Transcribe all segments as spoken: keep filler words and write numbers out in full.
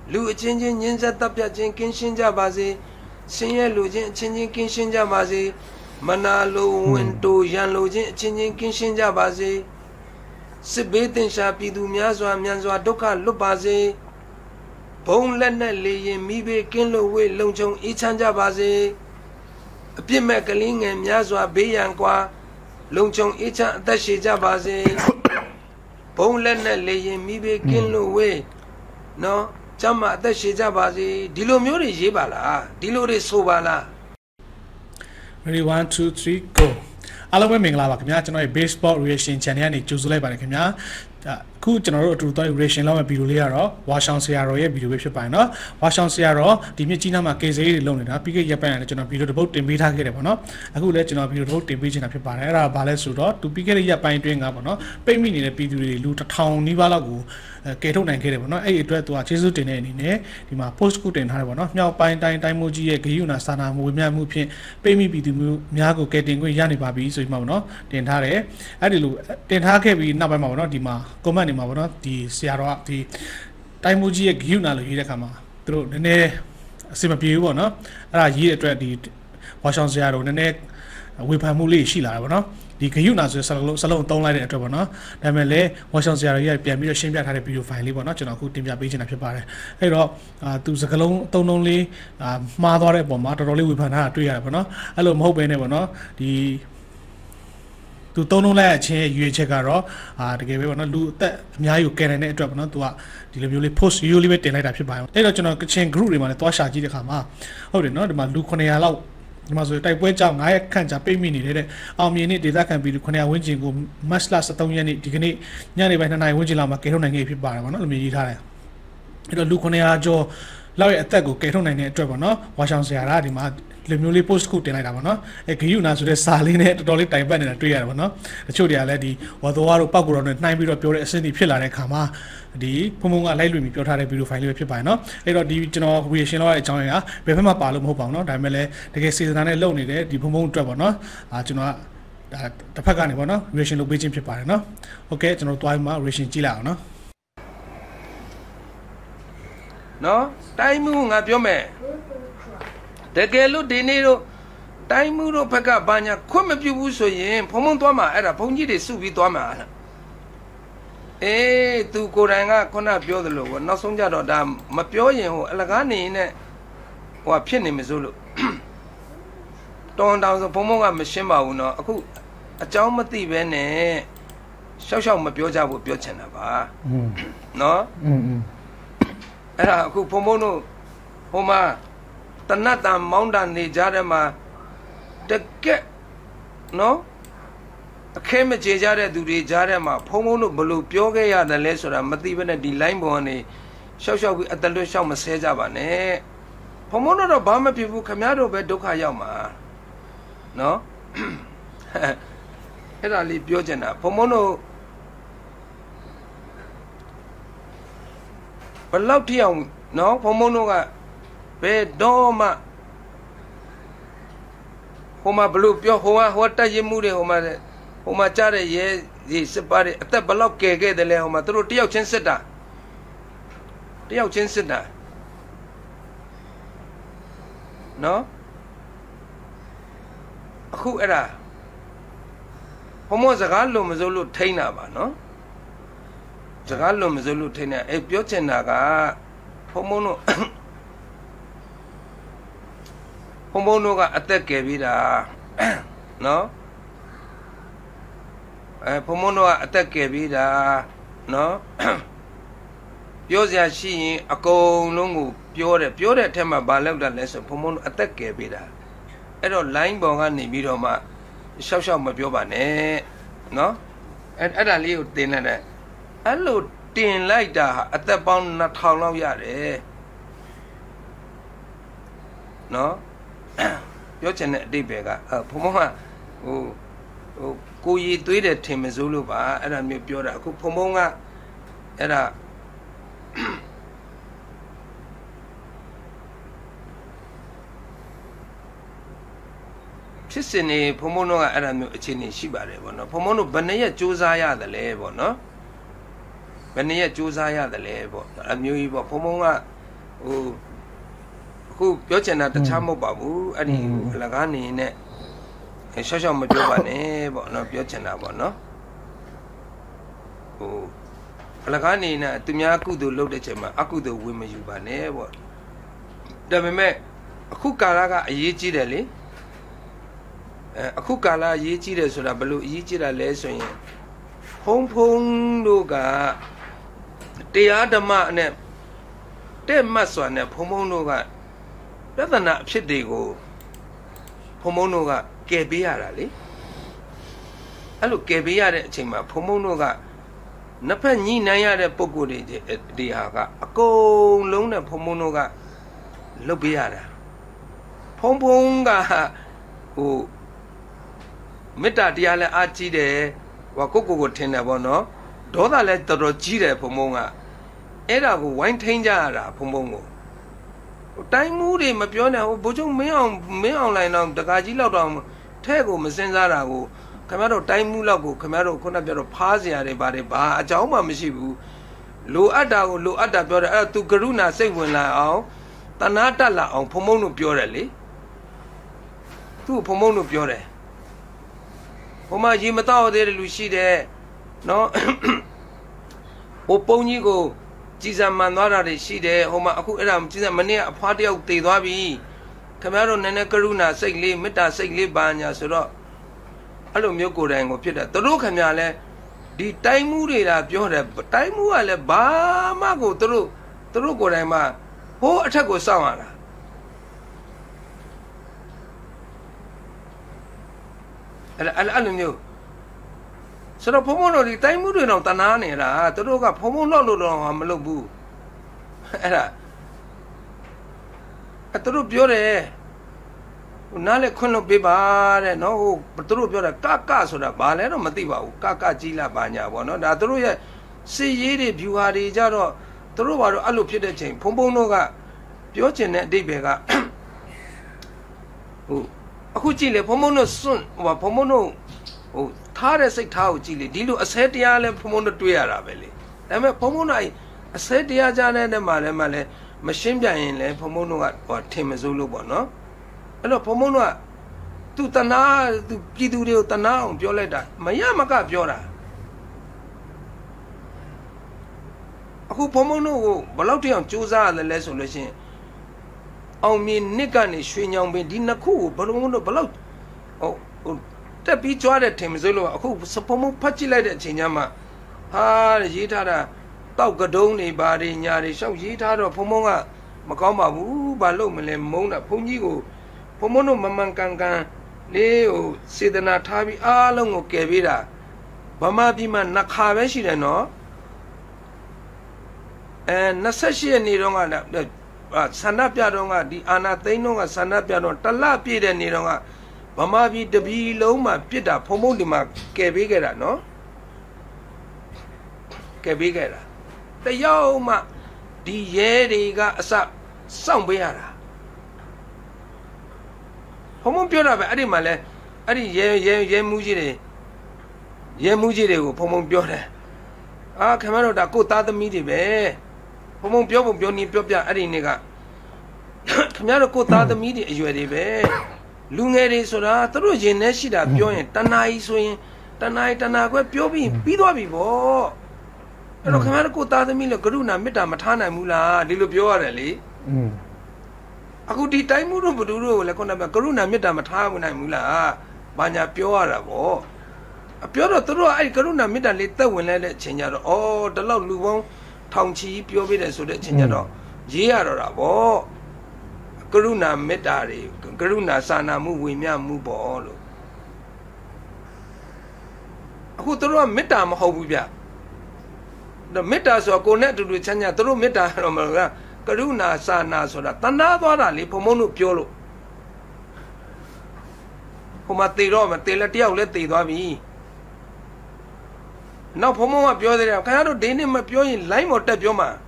လူအချင်းချင်းညှင်းဆက်တပ်ပြခြင်းကင်းရှင်းကြပါစေဆင်းရဲလူချင်းအချင်းချင်းကင်းရှင်းကြပါစေမနာလိုဝင်တိုရန်လိုချင်းအချင်းချင်းကင်းရှင်းကြပါစေစစ်ဘေးတင်ရှားပြည်သူများစွာမြန်စွာဒုက္ခလွတ်ပါစေဘုံလက်နဲ့လေရင်မိဘေးကင်းလို့ဝေးလုံခြုံအေးချမ်းကြပါစေအပြစ်မဲ့ကလေးငယ်များစွာဘေးရန်ကွာလုံခြုံအေးချမ်းအသက်ရှည်ကြပါစေဘုံလက်နဲ့လေရင်မိဘေးကင်းလို့ဝေးနော်ကျမအသက်ရှည်ကြပါစေဒီလိုမျိုးတွေရေးပါလားဒီလိုတွေဆိုပါလား Ready one two three go အားလုံးပဲမင်္ဂလာပါခင်ဗျာကျွန်တော်ရဲ့ baseball reaction channel ကနေကြိုဆိုလိုက်ပါတယ်ခင်ဗျာအခုကျွန်တော်တို့အတူတူ reaction လောက်မဲ့ဗီဒီယိုလေးကတော့ဝါရှောင်းဆရာတော်ရဲ့ဗီဒီယိုပဲဖြစ်ပါတယ်နော်ဝါရှောင်းဆရာတော်ဒီမြစ်ကြီးနားမှာကေစေးတွေလုပ်နေတာပြီးခဲ့ရက်ပိုင်းကလည်းကျွန်တော်ဗီဒီယိုတစ်ပုတ်တင်ပေးထားခဲ့တယ်ပေါ့နော်အခုလည်းကျွန်တော်ဗီဒီယိုတစ်ပုတ်တင်ပေးချင်တာဖြစ်ပါတယ်အဲ့ဒါဘာလဲဆိုတော့သူပြီးခဲ့တဲ့ရက်ပိုင်းတွင်းကပေါ့နော်ပိတ်မိနေတဲ့ပြည်သူတွေလူတစ်ထောင်နီးပါးလောက်ကိုကယ်ထုတ်နိုင်ခဲ့တယ်ပေါ့နော်အဲ့ဒီအတွက်သူကကျေးဇူးတင်တဲ့အနေနဲ့ဒီမှာ post ကိုတင်ထားတယ်ပေါ့နော်မြောက်ပိုင်းတိုင်းတိုင်းမိုးကြီးရဲ့ဂရုဏာစာနာမှုဝေမျှမှုဖြင့်ပိတ်မိပြည်သူမျိုးများကိုကယ်တင်ခွင့်ရနေပါပြီဆိုပြီးမှပေါ့နော်တင်ထားတယ်အဲ့ဒီလိုတင်ထားခဲ့ပြီးနောက်ပိုင်းမှာပေါ့နော်ဒီမှာ comment တွေမှာပေါ့နော်ဒီဆရာတော်ကဒီတိုင်းမိုးကြီးရဲ့ဂရုဏာလို့ရေးတဲ့ခါမှာသူတို့နည်းနည်းအဆင်မပြေဘူးပေါ့နော်အဲ့ဒါရေးတဲ့အတွက်ဒီဝါရှောင်းဆရာတော်နည်းနည်းဝေဖန်မှုလေးရှိလာတယ်ပေါ့နော်ဒီဂယုနာဆိုစလုံးစလုံးသုံးလိုက်တဲ့အတွက်ပေါ့နော်ဒါပေမဲ့လည်းဝါရှောင်းဆရာတော်ကြီးပြန်ပြီးတော့ရှင်းပြထားတဲ့ဗီဒီယိုဖိုင်လေးပေါ့နော်ကျွန်တော်အခုတင်ပြပေးချင်တာဖြစ်ပါတယ်အဲ့တော့အာသူစကလုံးအသုံးလုံးလေးအာမှားသွားတဲ့အပေါ်မှာတော်တော်လေးဝေဖန်ထားတာတွေ့ရတယ်ပေါ့နော်အဲ့လိုမဟုတ်ဘဲနဲ့ပေါ့နော်ဒီသူသုံးလုံးလိုက်အချင်းရွေချက်ကတော့အာတကယ်ပဲပေါ့နော်လူအသက်အများကြီးကိုကယ်နိုင်တဲ့အတွက်ပေါ့နော်သူကဒီလိုမျိုးလေး post ရိုးလေးပဲတင်လိုက်တာဖြစ်ပါတယ်အဲ့တော့ကျွန်တော်ကချင် group တွေမှာလည်းတွားရှာကြည့်တဲ့ခါမှာဟုတ်တယ်နော်ဒီမှာလူnine hundredလောက်ဒီမှာဆိုတိုက်ပွဲကြောင့်nineရက်ခန့်ကြာပိတ်မိနေတဲ့အောင်မြင်တဲ့ဒေသခံပြည်သူnine hundredဝန်းကျင်ကိုမတ်လseventeenရက်နေ့ဒီကနေ့ညနေပိုင်းtwoနာရီဝန်းကျင်လောက်မှာကယ်ထုတ်နိုင်ခဲ့ဖြစ်ပါတယ်ပေါ့နော်လူမျိုးရေးထားတယ်အဲ့တော့လူnine hundredကျော်လောက်ရဲ့အသက်ကိုကယ်ထုတ်နိုင်တဲ့အတွက်ပေါ့နော်ဝါရှောင်းဆရာကဒီမှာလူမျိုးလေး post ကိုတင်လိုက်တာပေါ့နော်အဲဂယုနာဆိုတဲ့စာလေးနဲ့တော်တော်လေးတိုင်ပတ်နေတာတွေ့ရတယ်ပေါ့နော်တချို့တွေကလည်းဒီဝါတော်တို့ပောက်ကူတော်နဲ့နှိုင်းပြီးတော့ပြောတဲ့အဆင့်တွေဖြစ်လာတဲ့ခါမှာဒီဖုံဖုံကလိုက်လွင်ပြီးပြောထားတဲ့ဗီဒီယိုဖိုင်လေးပဲဖြစ်ပါတယ်နော်အဲ့တော့ဒီကျွန်တော် reaction လောက်ရဲ့အကြောင်းအရာဘယ်ဘက်မှပါလို့မဟုတ်ပါဘူးနော်ဒါပေမဲ့လည်းတကယ်စေတနာနဲ့လုပ်နေတဲ့ဒီဖုံဖုံအတွက်ပေါ့နော်အာကျွန်တော်ကဒါတစ်ဖက်ကနေပေါ့နော် reaction လုပ်ပေးခြင်းဖြစ်ပါတယ်နော်โอเคကျွန်တော်တွားပြီးမှ reaction ကြည့်လိုက်အောင်နော်နော်တိုင်းမှုငါပြောမယ်တကယ်လို့ဒီနေ့တော့တိုင်းမှုတို့ဘက်ကဘာညာခွင့်မပြုဘူးဆိုရင်ဖုံဖုံသွားမှာအဲ့ဒါဘုံကြီးတွေစုပြီးသွားမှာအေးသူကိုယ်တိုင်ကခုနပြောသလိုပေါ့နောက်ဆုံးကြတော့ဒါမပြောရင်ဟိုအလကားနေနဲ့ဟိုဖြစ်နေမစိုးလို့တောင်းတောင်းဆိုဘုံဘုံကမရှင်းပါဘူးเนาะအခုအเจ้าမသိပဲနဲ့ရှောက်ရှောက်မပြောကြဘူးပြောချင်တာပါอืมเนาะอืมอืมအဲ့ဒါအခုဘုံဘုံတို့ဟိုမှာတနတ်တန်မောင်းတန်နေကြတဲ့မှာတကက်နော်အခဲမကြေကြတဲ့သူတွေကြားထဲမှာဖုံဖုံတို့ဘလို့ပြောခဲ့ရတယ်လဲဆိုတာမသိဘဲနဲ့ဒီ line ပေါ်ကနေရှောက်ရှောက်ပြီးအတလွတ်ရှောက်မဆဲကြပါနဲ့ဖုံဖုံတို့တော့ဘာမှဖြစ်ဘူးခမရတို့ပဲဒုက္ခရောက်မှာနော်အဲ့ဒါလေးပြောချင်တာဖုံဖုံတို့ဘလောက်ထိအောင်နော်ဖုံဖုံတို့ကဘယ်တော့မှဟိုမှာဘလို့ပြောဟိုကဟိုတက်ရင်မှုတွေဟိုမှာဟိုမှာကြားတဲ့ရဲဒီစစ်ပါတွေအသက်ဘလောက်ကယ်ခဲ့တယ်လဲဟိုမှာသူတို့တယောက်ချင်းစစ်တာတယောက်ချင်းစစ်တာနော်အခုအဲ့ဒါဘုံမစကားလုံးမစိုးလို့ထိန်းတာပါနော်စကားလုံးမစိုးလို့ထိန်းတာအဲ့ပြောချင်တာကဘုံမတို့ဘုံဘုံတို့ကအသက်ကယ်ပြီးတာနော်အဲဘုံဘုံတို့ကအသက်ကယ်ပြီးတာနော်ပြောစရာရှိရင်အကုန်လုံးကိုပြောတယ်ပြောတဲ့အထက်မှာဘာလောက်တာလဲဆိုဘုံဘုံတို့အသက်ကယ်ပြီးတာအဲ့တော့ line ပေါ်ကနေပြီးတော့မှရှောက်ရှောက်မပြောပါနဲ့နော်အဲ့အဲ့ဒါလေးကိုတင်လိုက်တယ်အဲ့လိုတင်လိုက်တာအသက်ပေါင်းtwo thousandလောက်ရတယ်နော်ပြောချင်တဲ့အတိတ်ပဲကဘုံဘုံကဟိုဟိုကိုရီသွေးတယ်ထင်မစိုးလို့ပါအဲ့ဒါမျိုးပြောတာအခုဘုံဘုံကအဲ့ဒါဖြစ်စင်နေဘုံဘုံတို့ကအဲ့ဒါမျိုးအခြေအနေရှိပါတယ်ပေါ့နော်ဘုံဘုံတို့ဘယ်နှရက်စူးစမ်းရတယ်လဲပေါ့နော်ဘယ်နှရက်စူးစမ်းရတယ်လဲပေါ့အမျိုးကြီးပေါ့ဘုံဘုံက oh who Yochana the Chamo Babu and Lagani net a social Majobane but not Yochana no oh Lagani to me I could do load the chema I could do women you bane what the me who Karaga Yichi Deli a Kukala Yichi so that below Yichi lesson Hong Pong Loga they are the man they must on a Pomonoga rather not should they go Pomonoga Gabiarali I look Gabiara Chima Pomonoga Napani Naya Pogodi de Haga a go lone Pomonoga Lobiara Pomponga oh Meta diale achi de Wakoko Tenabono, Doda let the Rogire Pomonga, Era wine tangera Pomongo. Time moody, Mapiona, Bojo Meon, Meon line on the Gajila Dom, Tego, Messenzarago, Camaro Time Mulago, Camaro Conabero Pazia, Bade Ba, Jauma Mishibu, Lo Ada, Lo Ada, Bora to Garuna, say when I Tanata la on Pomono Piorelli. Two Pomono Piore. Oma Jimata de Lucide, no Oponigo, Giza Manara de Shide, Homa Akuram, Giza Mania, a party of Tedabi, Camaro Nana Karuna, Segli, Meta Segli Banya, Suro. Hello, Moko Rango Pita, the Rocanale, the Taimurida, Piore, but Taimuale, Bamago, Turu, Turugorema, Ho Atago Samara. I knew. So the Pomono, the time we don't Tanani, the Roga Pomono, Amalubu. At the Rubiore Nale Cono Biba, no, but the Rubiora Kaka, so the Balero Mativa, Kaka Gila Banya, one of the Ruya, see ye, you are the Jaro, the Ruba Alupida chain, Pomonoga, Piochin, Debega. Who Chile, Pomono soon, or Pomono, oh, Tara say Tau Chile, Dilu, a Setiale, Pomono Tuera Valley. Dame Pomona, a Setia Jana and Malemale, Machimja in Pomono or Timazulu Bono. Hello, Pomono, Tutana, to Pidu Tana, Violeta, Mayamaka Viora. Who Pomono, Boloti on Chusa, the lesson. On me, Nicani, Swing be dinner cool, but on the below. Oh, that be tried at Timzolo, who Sapomo Pachilade Chinyama. Ah, Yitara, Taugadoni, Badi, Yari, so Yitara, Pomonga, Macoma, Woo, Balomele, Mona, Punigo, Pomono Mamankangan, Leo, Sidana Tabi, Along, Kevira, Bama Bima Nakaveshi, no? And Nasashi and Nidonga. Sanapiadonga, the Anatheno, Sanapiadon, Talapi, and Nidonga, Mamabi, the Biloma, Pita, Pomodima, Kevigera, no? Kevigera. The Yoma, the Yeriga, some Beara. Pomopiola, Adimale, Adi Ye Mujire, Ye Mujire, Pomopiola. Ah, Camaro da Cota the Midi. Pomon Pio, Bioni Pia, Adiniga. Camaro Cota the Midi, you are the Lungere Soda, Trojin, Neshida, Pion, Tanai swing, Tanai Tanago, Piobi, Pido Vivo. Pero Camaro Cota the Mila Garuna, Meta Matana Mula, Dilu Piorelli. I could eat time Muru, like on a Garuna, Meta Matana Mula, Banya Piora. A Piora Toro, I Garuna, Meta later when I let change out all the love Lubon. Tongchi, Piovid, so that Chinado, Giara, oh, Garuna Metari, Garuna Sana Muvimia Mubo. Who threw a metam hobia? The metas are connected with Chanya through meta, Garuna Sana, so that Tanada Lipomono Piolo. Homatero, Matelatia, let the Davi. Now, Pomo Pio, Caro Denim Pio in Lime or Tapioma.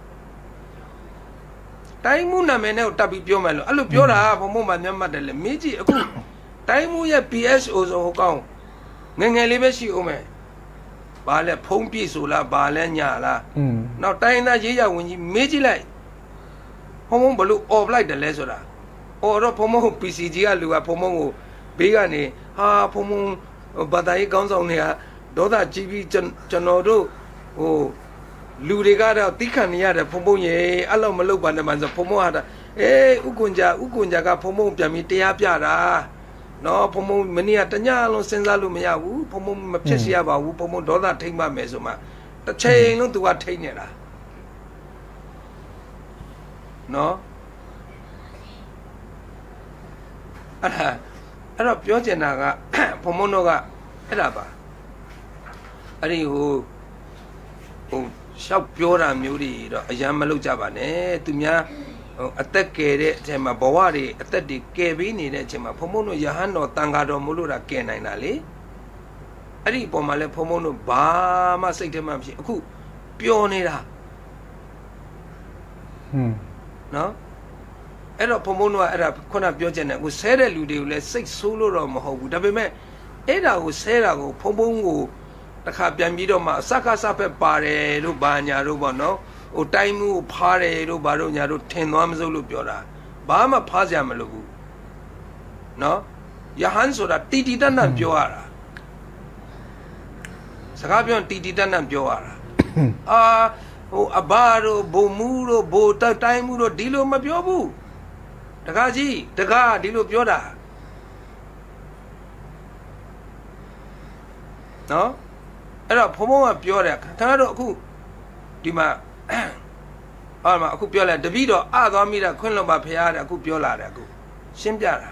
Taimuna Menel Tapi Piomelo, Alupiora, Pomo Madame Miji, Taimuya P S O Hokong. Nengelibesi Ome. Bale Pompi Sula, Balenya. Now, Taina Jia when you Meji like. ဖုံဖုံဘလို့အော်လိုက်တယ်လဲဆိုတာအော်တော့ဖုံဖုံ P C G ကလူကဖုံဖုံကိုဘေးကနေဟာဖုံဖုံဘာသာရေးကောင်းဆောင်တွေကဒေါသကြီးပြီးကျွန်တော်တို့ဟိုလူတွေကတော့တိခံနေရတယ်ဖုံဖုံရေအဲ့လိုမလုပ်ပါနဲ့မှဆိုဖုံဖုံဟာအေးဥကွန်ကြာဥကွန်ကြာကဖုံဖုံပြန်ပြီးတရားပြတာနော်ဖုံဖုံမနေ့ကတညလုံးစဉ်းစားလို့မရဘူးဖုံဖုံမဖြစ်စီရပါဘူးဖုံဖုံဒေါသထိမ့်ပါမယ်ဆိုမှတစ်ချိန်လုံးသူကထိမ့်နေတာနော်အဲ့ဒါအဲ့တော့ပြောချင်တာကဖုံဖုံတို့ကအဲ့ဒါပါအဲ့ဒီဟိုဟိုရှောက်ပြောတာမျိုးတွေတော့အရန်မလုပ်ကြပါနဲ့သူများဟိုအသက်ကယ်တဲ့အချိန်မှာဘဝတွေအသက်တွေကယ်ပေးနေတဲ့အချိန်မှာဖုံဖုံတို့ယဟန်တော်တန်ဃာတော်မို့လို့တာကယ်နိုင်တာလေအဲ့ဒီအပေါ်မှာလဲဖုံဖုံတို့ဘာမှစိတ်ထဲမှာမရှိအခုပျော်နေတာဟွန်းနော်အဲ့တော့ဖုံဖုံတို့ကအဲ့ဒါခုနပြောချင်တယ်အခုဆဲတဲ့လူတွေကိုလည်းစိတ်ဆိုးလို့တော့မဟုတ်ဘူးဒါပေမဲ့အဲ့ဒါကိုဆဲတာကိုဖုံဖုံကိုတခါပြန်ပြီးတော့မှအစကားစဖက်ပါတယ်လို့ဘာညာတို့ပေါ့နော်ဟိုတိုင်းမှုကိုဖားတယ်လို့ဘာတို့ညာတို့ထင်သွားမစိုးလို့ပြောတာဘာမှဖားစရာမလိုဘူးနော်ယဟန်ဆိုတာတီတီတတ်တတ်ပြောရတာစကားပြောတီတီတတ်တတ်ပြောရတာအာဟိုအဘာတို့ဘုံမှုတို့ဘို့တိုက်တိုင်းမှုတို့ဒီလိုမပြောဘူးတကားကြီးတကားဒီလိုပြောတာနော်အဲ့တော့ဖုံဖုံကပြောတယ်ခင်ဗျားတို့အခုဒီမှာအော်မှာအခုပြောလိုက်တပည့်တော်အသွားမိတာခွင့်လွတ်ပါဖရားတဲ့အခုပြောလာတယ်အခုရှင်းပြတာ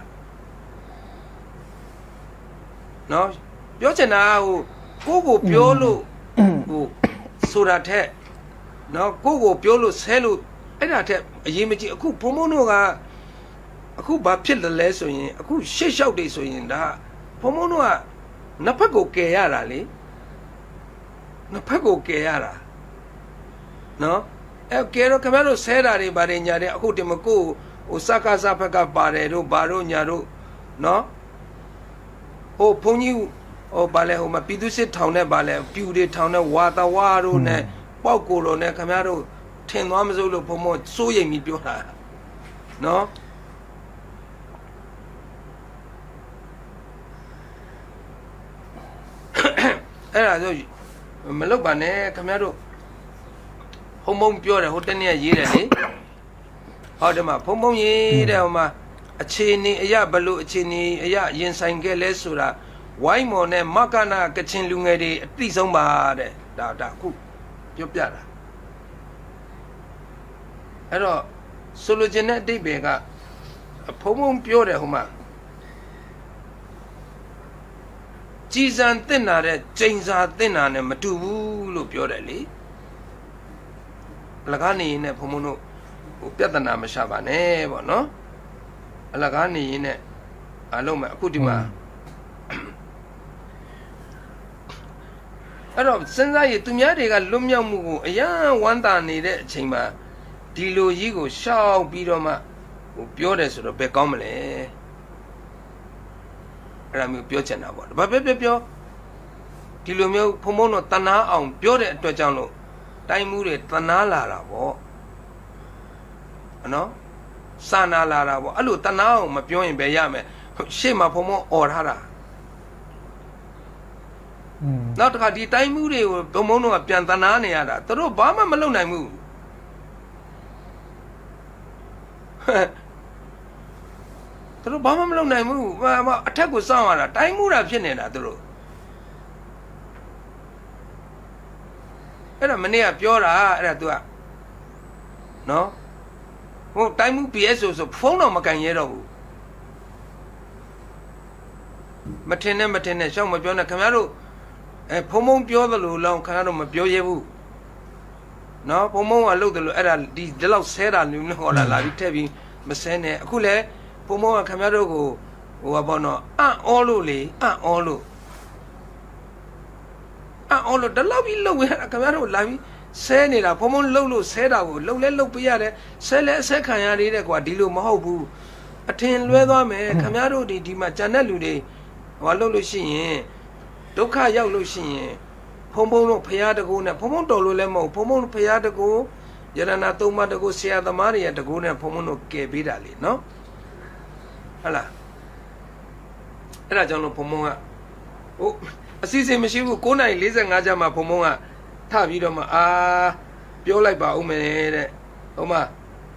နော်ပြောချင်တာဟိုကိုကိုပြောလို့ဟိုဆိုတာထက်နော်ကိုကိုပြောလို့ဆဲလို့အဲ့ဒါထက်အရေးမကြီးအခုဖုံဖုံတို့ကအခုဘာဖြစ်လဲလဲဆိုရင်အခုရှေ့လျှောက်တွေဆိုရင်ဒါဖုံဖုံတို့ကနှစ်ဖက်ကိုကယ်ရတာလေနှစ်ဖက်ကိုကယ်ရတာနော်အဲကယ်တော့ခင်ဗျားတို့ဆဲတာတွေပါတယ်ညာတယ်အခုတင်မကိုဟိုစကားစဖက်ကပါတယ်တို့ဘာတို့ညာတို့နော်ဟိုဘုန်းကြီးဟိုဘာလဲဟိုမှာပြည်သူစစ်ထောင်နဲ့ဘာလဲပြူတွေထောင်နဲ့ဝါတဝါတို့နဲ့ပေါက်ကိုတော်နဲ့ခင်ဗျားတို့ထင်သွားမစိုးလို့ဘုံဘုံစိုးရိမ်ပြီးပြောတာနော်အဲ့ဒါဆိုမလုပ်ပါနဲ့ခင်ဗျားတို့ဖုံဖုံပြောတယ်ဟိုတနေ့ရေးတယ်လေဟောဒီမှာဖုံဖုံရေးတယ်ဟိုမှာအခြေအနေအရာဘလို့အခြေအနေအရာရင်ဆိုင်ခဲ့လဲဆိုတာဝိုင်းမော်နဲ့မကနာကချင်လူငယ်တွေအသိဆုံးပါတဲ့ဒါဒါအခုပြောပြတာအဲ့တော့ဆိုလိုချင်တဲ့အတိတ်ပဲကဖုံဖုံပြောတယ်ဟိုမှာကြည်စံတင်လာတဲ့ကျိန်စာတင်လာနဲ့မတူဘူးလို့ပြောတယ်လေအလကားနေရင်နဲ့ဘုံဘုံတို့ဟိုပြဿနာမရှာပါနဲ့ပေါ့နော်အလကားနေရင်နဲ့အလုံးမဲ့အခုဒီမှာအဲ့တော့စဉ်းစားရည်သူများတွေကလွတ်မြောက်မှုကိုအယံဝမ်းသာနေတဲ့အချိန်မှာဒီလိုကြီးကိုရှောက်ပြီးတော့မှဟိုပြောတယ်ဆိုတော့ဘယ်ကောင်းမလဲအဲ့ဒါမျိုးပြောချင်တာပေါ့ဘာပဲပြောပြောဒီလိုမျိုးဖုံဖုံတော့တနာအောင်ပြောတဲ့အတွက်ကြောင့်လို့တိုင်းမှုတွေတနာလာတာပေါ့နော်စာနာလာတာပေါ့အဲ့လိုတနာအောင်မပြောရင်ဘယ်ရမယ်ရှေ့မှာဖုံဖုံអော်ထားတာอืมနောက်တစ်ခါဒီတိုင်းမှုတွေကိုဘုံဘုံတို့ကပြန်တနာနေရတာသူတို့ဘာမှမလုပ်နိုင်ဘူးသူတို့ဘာမှမလုပ်နိုင်ဘူးအထက်ကိုစောင့်ရတာတိုင်းမှုတာဖြစ်နေတာသူတို့အဲ့ဒါမနေ့ကပြောတာအဲ့ဒါ तू ကနော်ဟိုတိုင်းမှု P S ဆိုဆိုဖုန်းတော့မကန်ရဲတော့ဘူးမထင်နဲ့မထင်နဲ့ရှောက်မပြောနဲ့ခင်ဗျားတို့အဲဖုံဖုံပြောသလိုလောင်းခင်ဗျားတို့မပြောရဲဘူးနော်ဖုံဖုံကလုပ်တယ်လို့အဲ့ဒါဒီဒီလောက်ဆဲတာလူမျိုးဟောလာလာပြီးထည့်ပြီးမဆဲနဲ့အခုလဲဖုံဖုံကခင်ဗျားတို့ကိုဟိုဘောနော်အံ့ဩလို့လေအံ့ဩလို့အော်လို့တလောက်ပြီးလှုပ်ရတာခင်ဗျားတို့လာပြီးဆဲနေတာဖုံဖုံလှုပ်လို့ဆဲတာကိုလှုပ်လဲလှုပ်ပြရတယ်ဆဲလဲအဆက်ခံရသေးတယ်ကွာဒီလိုမဟုတ်ဘူးအထင်လွဲသွားမယ်ခင်ဗျားတို့ဒီဒီမှာကြံတဲ့လူတွေဟောလှုပ်လို့ရှိရင်ဒုက္ခရောက်လို့ရှိရင်ဖုံဖုံတို့ဖရာတကူနဲ့ဖုံဖုံတော်လို့လည်းမဟုတ်ဖုံဖုံဖရာတကူယ Yarana Toma to go see the Maria to go and Pomono Kebidali, no? Hala. Rajono Pomoa. Oh, a season machine will go and listen Ajama Pomoa. Tavidoma, ah, Piola Baume, Oma.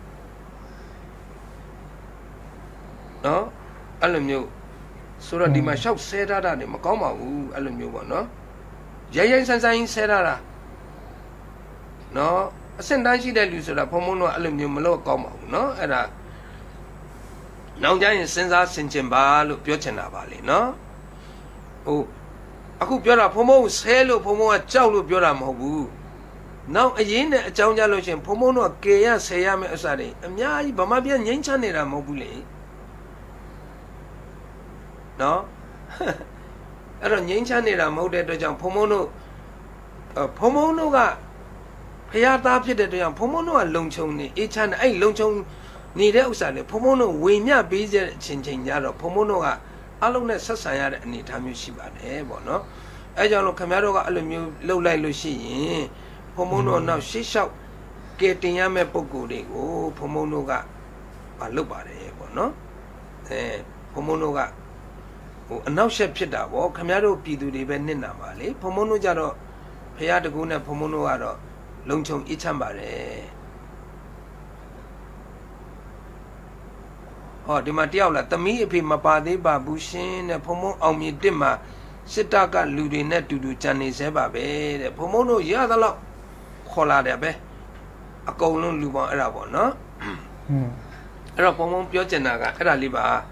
No? Alumio. Sura di ma shop said that in Macoma, alumio, no? Jayan Sansain said that. No? A sendanshi that you said a Pomono aluminium malo como, no? Era. Now Jayan sends us in Chimbal, Piocena Valley, no? Oh, I could be a Pomo, Selo, Pomo, a Chau, Biora Mobu. Now a yin, a Chau Jalotion, Pomono, Kea, Sayam, Asari, and Yai, Bamabia, Yanchanera Mobule. No? I don't Yanchanera Mode to Jam Pomono. Pomono got Payata Pit to Jam Pomono, a Longchong, each and a Longchong need outside. Pomono, we near busy changing Yaro, Pomono. Alone as Sasaya any time you see bad, eh, no? I don't know Camaro aluminium low like Lucy, Pomono now she shout getting Yame Pogo de go, Pomono got a look at it, no? Eh, Pomono got now she pit up, or Camaro Pidu de Benina Valley, Pomono Jaro, Payataguna, Pomono Aro, Longchong Ichambare. Oh, the Matiala, the me if my body babushin, a pomo on me dimmer, Sitaka ludinet to do Chinese ebabe, the pomono yadala, cola de be, a colon luban erabo, no? Era pomon piocenaga, era liba.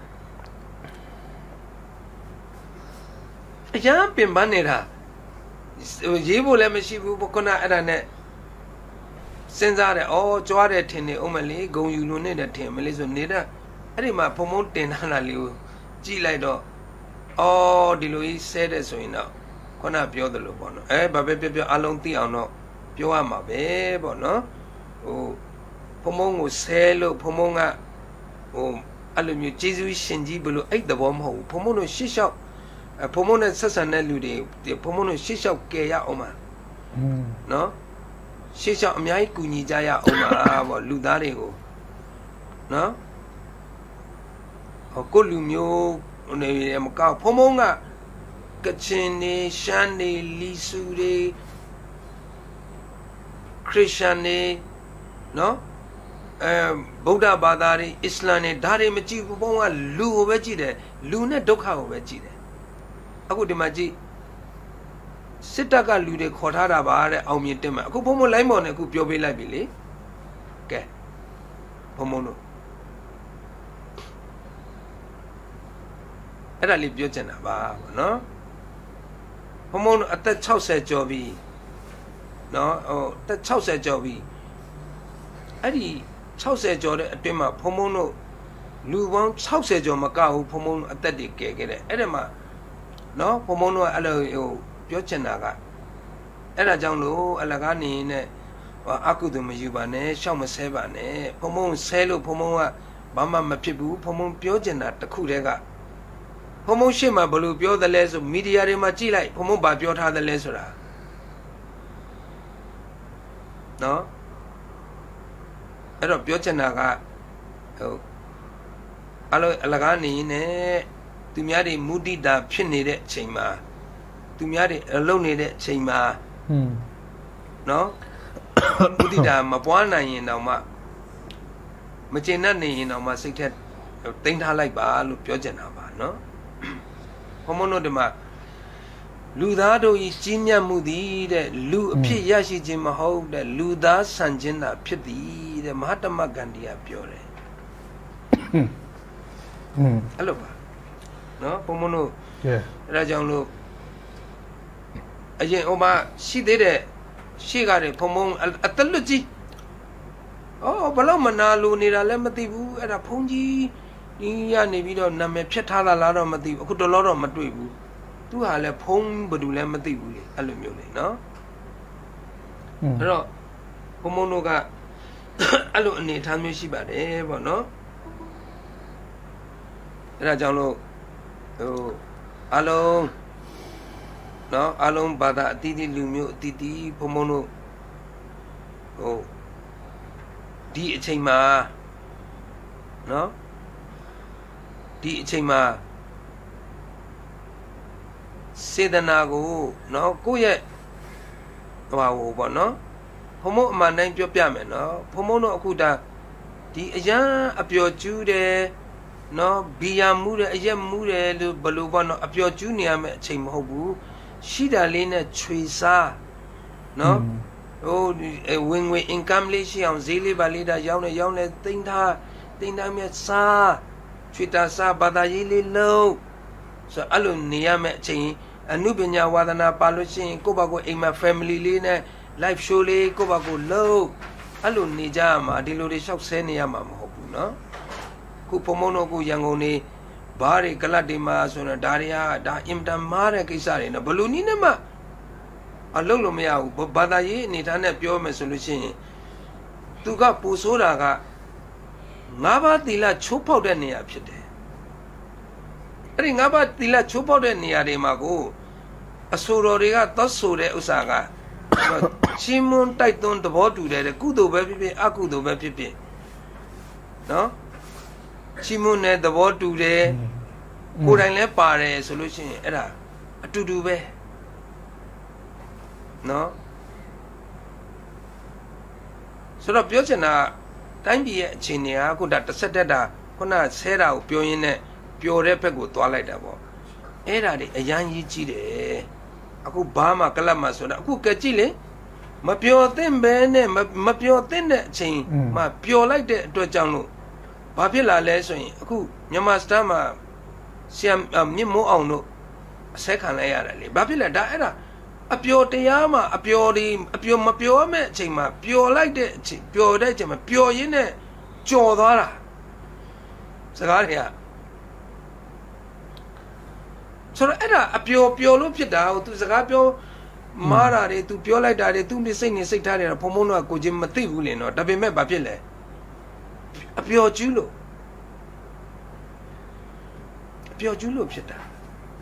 A jump in banera. Jibu lemeshibu bocona erane. Senzare, oh, Joaret in the Omali, go you lunate at him, Melizonida. My promoting Hanaliu, G Lido. Oh, the Louis said as we know. Cona Pio the Lubono. Eh, Baby Alon Tiano. Pioama, babe, or no? Oh, Pomon was Selo, Pomonga. Oh, Alumu, Jesu Shinji below eight the bomb hole. Pomono Shisha. A Pomona Sassanelu, the Pomono Shisha Kea Oma. No? Shisha Miai Kunijaya Oma, or Ludario. No? Columio, Namaka, Pomonga, Kachene, Shane, Lisure, Krishane, no? Um, Boda Badari, Islane, Dari Machi, Ponga, Lu Vegide, Luna Doka Vegide. I would imagine Sitaka Lude Kotara Bare, Aumitema, Kupomo Lemon, a Kupio Labili. Okay, Pomono. Era Libiocena, no? Pomon at the Chaucer Joby. No, oh, the Chaucer Joby. Adi Chaucer Jode at Dema, Pomono, Luwan, Chaucer Jo Macau, Pomon at the Gay, Edema. No, Pomono Allo Biocenaga. Era Janlo, Alagani, or Akudum Yubane, Shama Sebane, Pomon Selo, Pomoa, Bama Mapibu, Pomon Biocena, the Kudega. Pomo Shima Balu Bio the less of media Machila, Pomo Babiota the lesser. No? Ero Biocenaga. Oh. Allo Alagani, ne, to me a moody da pinade chima. To me a lonely chima. No? Moody da Mapuana in Nama. Machinani in Nama secret. Think I like Balu Biocenaba, no? Pomono de ma Ludado is Jinya Mudi, the Lu Piyashi Jimaho, the Luda Sanjina Piti, the Mahatma Gandia Piore. Hello, no, Pomono, Rajanlo. Again, Oma, she did it. She got it, Pomon at the Luji. Oh, Palomana Lunira Lematibu at a Punji. Iya ni video nama pecahlah lara mati, aku dah lara mati ibu. Tu hal le pom berdua mati ibu le, alumio le, no? Pero, pomono ka, alu ni thamyo si bade, bo no? Era jangan lo, along, no, along pada titi lumio titi pomono, oh, ဒီအချိန်မှာနော်ဒီအချိန်မှာစေတနာကိုနော်ကိုယ့်ရဲ့ဟိုဟိုပေါ့နော်ဖုံမုံအမှန်တိုင်းပြောပြမယ်နော်ဖုံမုံတို့အခုဒါဒီအရန်အပျော်ကျူးတယ်နော်ဘီယာမှုတယ်အရက်မှုတယ်လို့ဘလို့ပေါ့နော်အပျော်ကျူးနေရမယ့်အချိန်မဟုတ်ဘူးရှိတာလေးနဲ့ခြွေစားနော်ဟိုဝင်ငွေ income လေးရှိအောင်ဈေးလေးပါလေးတာရောင်းနေရောင်းနေတိမ့်ထားတိမ့်ထားမြတ်စားချွေတာစားဘာသာရေးလေးလုံးဆိုအဲ့လိုနေရမယ့်အချိန်အနုပညာဝါဒနာပါလို့ရှိရင်ကိုယ့်ဘာကိုအိမ်မှာ family လေးနဲ့ live show လေးကိုယ့်ဘာကိုလုပ်အဲ့လိုနေကြရမှာဒီလိုတွေလျှောက်ဆဲနေရမှာမဟုတ်ဘူးเนาะခုဖုံမုံတို့ကိုရန်ကုန်နေဘားတွေကလတ်တွေမှာဆိုတော့ဒါတွေကဒါအင်တန်မားတဲ့ကိစ္စတွေနော်ဘလို့နီးနေမှအလုပ်လို့မရဘူးဘာသာရေးအနေထားနဲ့ပြောမယ်ဆိုလို့ရှိရင်သူကပူဆိုးတာကငါးပါးသီလချိုးဖောက်တဲ့နေရာဖြစ်တယ်အဲ့ဒီငါးပါးသီလချိုးဖောက်တဲ့နေရာတွေမှာကိုအဆိုတော်တွေကသောဆိုတဲ့ဥစ္စာကချင်းမွန်းတိုက်သွန်းသဘောတူတယ်ကုသိုလ်ပဲဖြစ်ဖြစ်အကုသိုလ်ပဲဖြစ်ဖြစ်နော်ချင်းမွန်းနဲ့သဘောတူတယ်ကိုယ်တိုင်လည်းပါတယ်ဆိုလို့ရှိရင်အဲ့ဒါအတူတူပဲနော်ဆိုတော့ပြောချင်တာတိုင်းပြည်ရဲ့အခြေအနေကခုဒါတစ်ဆက်တက်တာခုနဆဲတာကိုပြောရင်းနဲ့ပျော်တဲ့ဘက်ကိုသွားလိုက်တာပေါ့အဲ့ဒါတွေအရန်ကြီးကြီးတယ်အခုဘာမှကလပ်မှဆိုတာအခုကကြည့်လေမပျော်သင့်ပဲနဲ့မပျော်သင့်တဲ့အချိန်မှပျော်လိုက်တဲ့အတွက်ကြောင့်လို့ဘာဖြစ်လာလဲဆိုရင်အခုမြန်မာစတားမှာဆီယမ်မြင့်မိုးအောင်တို့အဆက်ခံလိုက်ရတယ်လေဘာဖြစ်လဲဒါအဲ့ဒါအပျော်တရားမှာအပျော်ဒီအပျော်မပျော်မဲ့အချိန်မှာပျော်လိုက်တဲ့အချိန်ပျော်တဲ့အချိန်မှာပျော်ရင်းနဲ့ကြော်သွားတာစကားတွေကဆိုတော့အဲ့ဒါအပျော်ပျော်လို့ဖြစ်တာဟိုသူစကားပြောမားတာတွေသူပြောလိုက်တာတွေသူစိတ်နေစိတ်ထားတယ်ဖုံဖုံတော့ကိုချင်းမသိဘူးလေနော်ဒါပေမဲ့ဘာဖြစ်လဲအပျော်ကျူးလို့အပျော်ကျူးလို့ဖြစ်တာ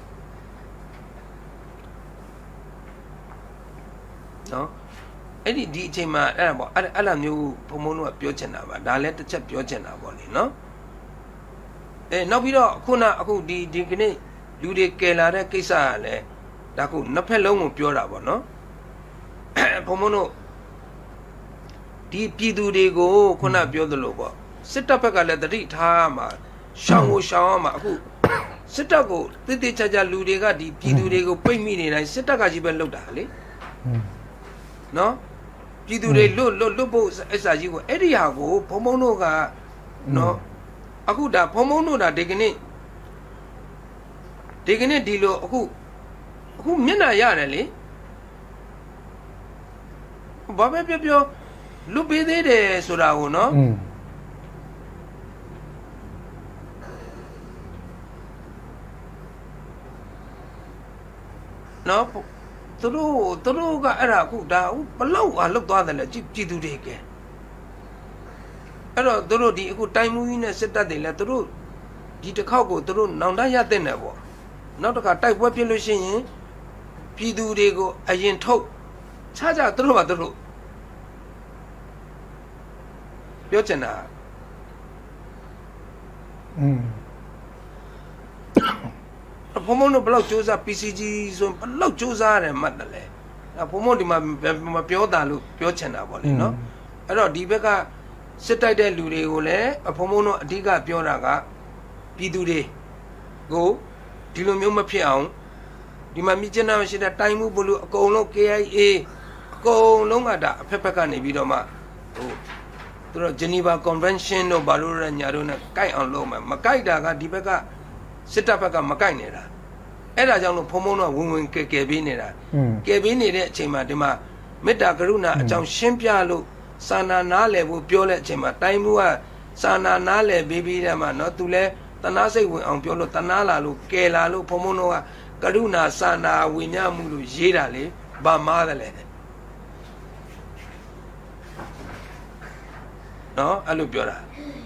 နော်အဲ့ဒီဒီအချိန်မှာအဲ့ဒါပေါ့အဲ့အဲ့လိုမျိုးဘုံဘုံတို့ကပြောချင်တာပါဒါလည်းတစ်ချက်ပြောချင်တာပေါ့လေနော်အဲနောက်ပြီးတော့ခုနအခုဒီဒီကနေ့လူတွေကယ်လာတဲ့ကိစ္စကလည်းဒါခုနှစ်ဖက်လုံးကိုပြောတာပေါ့နော်ဘုံဘုံတို့ဒီပြည်သူတွေကိုခုနပြောသလိုပေါ့စစ်တပ်ဘက်ကလည်းတတိထားမှာရှောင်းကိုရှောင်းအောင်မှာအခုစစ်တပ်ကိုတိတိကျကျလူတွေကဒီပြည်သူတွေကိုပိတ်မိနေတိုင်းစစ်တပ်ကကြီးပဲလှုပ်တာလေနော်ပြည်သူတွေလွတ်လွတ်လွတ်ဖို့အစာကြီးကိုအဲ့ဒီဟာကိုဘုံဘုံတို့ကနော်အခုဒါဘုံဘုံတို့ဒါဒီကနေ့ဒီကနေ့ဒီလိုအခုအခုမျက်နှာရတယ်လေဘာပဲပြောပြောလွတ်ပေးသေးတယ်ဆိုတာကိုနော်နော်သူတို့သူတို့ကအဲ့ဒါအခုဒါဘလောက်ဟာလောက်သွားတယ်လေပြည်သူတွေကအဲ့တော့သူတို့ဒီအခုတိုင်းမူကြီးနဲ့စစ်တပ်တွေလည်းသူတို့ဒီတစ်ခေါက်ကိုသူတို့နောင်တရတဲ့နယ်ပေါ့နောက်တစ်ခါတိုက်ပွဲပြစ်လို့ရှိရင်ပြည်သူတွေကိုအရင်ထုတ်ခြားခြားသူတို့ကသူတို့ပြောချင်တာอืมဘုံဘုံတို့ဘလောက်စူးစမ်း P C G ဆိုဘလောက်စူးစမ်းရတယ်မှတ်တယ်လေအဲဘုံဘုံဒီမှာမပြောတာလို့ပြောချင်တာပေါ့လေနော်အဲ့တော့ဒီဘက်ကစစ်တိုက်တဲ့လူတွေကိုလည်းဘုံဘုံတို့အဓိကပြောတာကပြည်သူတွေကိုဒီလိုမျိုးမဖြစ်အောင်ဒီမှာမြစ်ကျနာရှိတဲ့တိုင်းမှုဘလို့အကုန်လုံး K I A အကုန်လုံးကဒါအဖက်ဖက်ကနေပြီးတော့မှဟိုသူတို့ Geneva Convention တို့ဘာလို့ရညာတို့နဲ့ကြိုက်အောင်လုပ်မယ်မကြိုက်တာကဒီဘက်ကစစ်တပ်ဘက်ကမကြိုက်နေတာအဲ့ဒါကြောင့်လို့ဖုံဖုံတော့ဝင်ဝင်ကဲကဲပေးနေတာကဲပေးနေတဲ့အချိန်မှာဒီမှာမေတ္တာကရုဏာအကြောင်းရှင်းပြလို့စာနာနားလည်ဖို့ပြောတဲ့အချိန်မှာတိုင်းမှုကစာနာနားလည်ပေးပြီးတယ်မှာเนาะသူလဲတနာစိတ်ဝင်အောင်ပြောလို့တနာလာလို့ကဲလာလို့ဖုံဖုံတော့ကကရုဏာစာနာဝိညာဉ်မှုလို့ရေးတာလေဗမားတယ်လေเนาะအဲ့လိုပြောတာ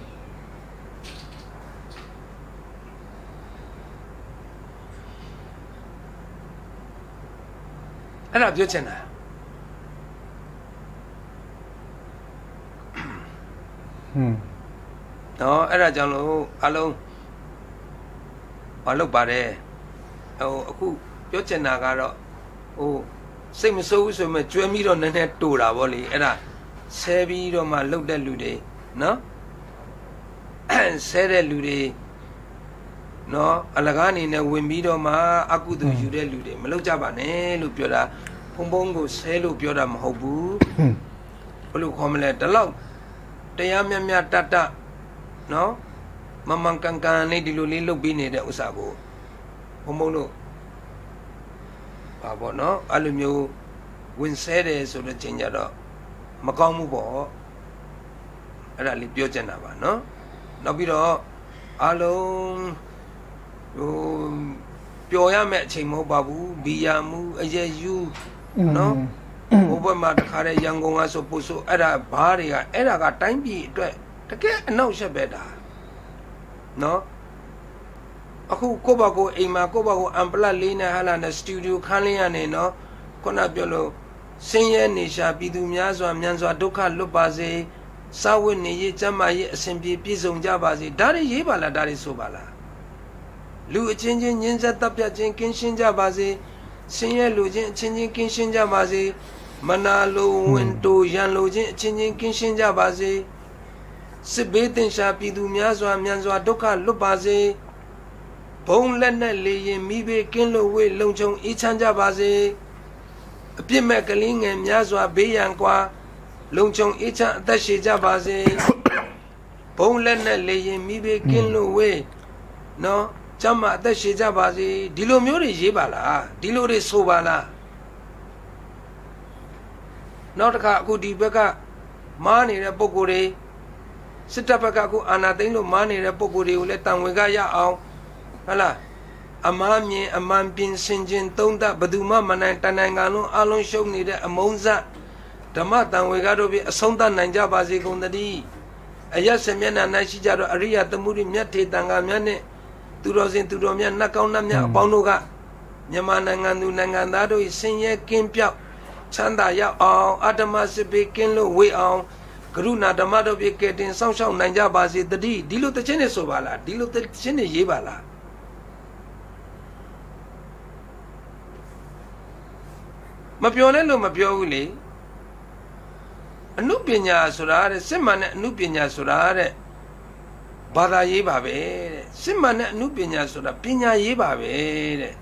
အဲ့ဒါပြောချင်တာနော်အဲ့ဒါကြောင့်လို့အလုံးမလုပ်ပါတယ်ဟိုအခုပြောချင်တာကတော့ဟိုစိတ်မဆိုးဘူးဆိုမှကျွဲပြီးတော့နည်းနည်းတူတာဗောလေအဲ့ဒါဆဲပြီးတော့မှလှုပ်တဲ့လူတွေနော်ဆဲတဲ့လူတွေနော်အလကားအနေနဲ့ဝင်ပြီးတော့မှအကုသိုလ်ယူတဲ့လူတွေမလုပ်ကြပါနဲ့လို့ပြောတာဖုံဖုံကိုဆဲလို့ပြောတာမဟုတ်ဘူးဘယ်လိုခေါ်မလဲဒီလောက်တရားမြတ်မြတ်တတ်တတ်နော်မမှန်ကန်ကန်လေးဒီလိုလေးလုပ်ပြီးနေတဲ့ဥစ္စာကိုဘုံဘုံတို့ပါပေါ့နော်အဲ့လိုမျိုးဝင်ဆဲတယ်ဆိုတဲ့ချိန်ကြတော့မကောင်းဘူးပေါ့အဲ့ဒါလေးပြောချင်တာပါနော်နောက်ပြီးတော့အလုံးဟိုပျော်ရမယ့်အချိန်မဟုတ်ပါဘူးဘီယာမူအယေယူနော်ဘုဘမှာတခါတည်းရန်ကုန်ကဆိုပို့ဆိုအဲ့ဒါဘားတွေကအဲ့ဒါကတိုင်းပြည်အတွက်တကယ်အနောက်ရှက်ပဲတာနော်အခုကိုဘကိုအိမ်မှာကိုဘကိုအမ်ပလတ်လေးနဲ့ဟာလာနဲ့စတူဒီယိုခန်းလေးရနေနော်ခုနပြောလို့ဆင်းရဲနေရှာပြည်သူများစွာမြန်စွာဒုက္ခလွတ်ပါစေစာဝတ်နေရေးကျန်းမာရေးအစဉ်ပြေပြည့်စုံကြပါစေဒါတွေရေးပါလားဒါတွေဆိုပါလားလူအချင်းချင်းညှင်းဆက်တပ်ပြချင်းကင်းရှင်းကြပါစေဆင်းရဲလူချင်းအချင်းချင်းကင်းရှင်းကြပါစေမနာလိုဝင်တိုရန်လိုချင်းအချင်းချင်းကင်းရှင်းကြပါစေစစ်ဘေးတင်ရှာပြည်သူများစွာမြန်စွာဒုက္ခလွတ်ပါစေဘုံလက်နဲ့လေရင်မိဘေးကင်းလို့ဝေးလုံခြုံအေးချမ်းကြပါစေအပြစ်မဲ့ကလေးငယ်များစွာဘေးရန်ကွာလုံခြုံအေးချမ်းအသက်ရှည်ကြပါစေဘုံလက်နဲ့လေရင်မိဘေးကင်းလို့ဝေးနော်ကျမ်းမာအသက်ရှည်ကြပါစေဒီလိုမျိုးတွေရေးပါလားဒီလိုတွေဆိုပါလားနောက်တစ်ခါအခုဒီဘက်ကမားနေတဲ့ပုံကိုယ်တွေစစ်တပ်ဘက်ကအခုအာဏာသိမ်းလို့မားနေတဲ့ပုံကိုယ်တွေကိုလည်းတန်ဝင်ကရအောင်ဟုတ်လားအမားမြင်အမှန်ပြင်ဆင်ခြင်းသုံးသပ်ဘယ်သူမှမနိုင်တန်နိုင်ကလုံးအလုံးရှုံနေတဲ့အမုန်းစဓမ္မတန်ဝေကတို့ပြီးအဆုံးသတ်နိုင်ကြပါစေကုန်သတည်းအယက်စမျက်နှာ၌ရှိကြတော့အရိယသမုဒိမြတ်ထေတန်ဃာမြတ်နဲ့သူတော်စင်သူတော်မြတ်နှက်ကောင်းနှက်မြတ်အပေါင်းတို့ကမြန်မာနိုင်ငံသူနိုင်ငံသားတို့ဆင်းရဲကင်းပြောက်ချမ်းသာရောက်အောင်အတ္တမစစ်ပေကင်းလို့ဝေးအောင်ကရုဏာဓမ္မတို့ပြေကဲတင်စောင့်ရှောက်နိုင်ကြပါစေတည်းဒီလိုတခြင်းနဲ့ဆိုပါလားဒီလိုတခြင်းနဲ့ရေးပါလားမပြောနဲ့လို့မပြောဘူးလေအနုပညာဆိုတာတဲ့စစ်မှန်တဲ့အနုပညာဆိုတာတဲ့ဘာသာရေးပါပဲတဲ့စစ်မှန်တဲ့အနုပညာဆိုတာပညာရေးပါပဲတဲ့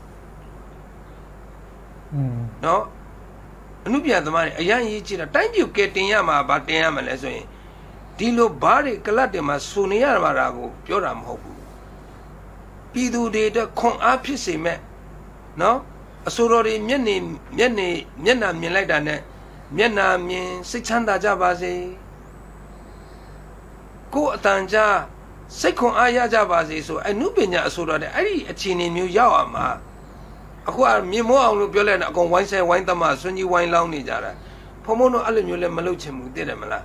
อืมเนาะအနုပညာသမားတွေအရင်ရေးကြည့်တာတိုင်းပြည်ကဲတင်ရမှာဗာတင်ရမှာလဲဆိုရင်ဒီလိုဘားတွေကလတ်တွေမှာစုနေရမှာတာကိုပြောတာမဟုတ်ဘူးပြည်သူတွေအတွက်ခွန်အားဖြစ်စေမဲ့เนาะအစိုးရတွေမျက်နေမျက်နေမျက်နှာမြင်လိုက်တာနဲ့မျက်နှာမြင်စိတ်ချမ်းသာကြပါစေကိုယ်အတန်ကြားစိတ်ခွန်အားရကြပါစေဆိုအနုပညာအစိုးရတဲ့အဲ့ဒီအခြေအနေမျိုးရောက်အောင်မှာအခုကမြင်မိုးအောင်လို့ပြောလိုက်တာအကုန်ဝိုင်းဆဲဝိုင်းတမဆွန်ကြီးဝိုင်းလောင်းနေကြတာဖုံဖုံတို့အဲ့လိုမျိုးလည်းမလုပ်ချင်ဘူးသိတယ်မလား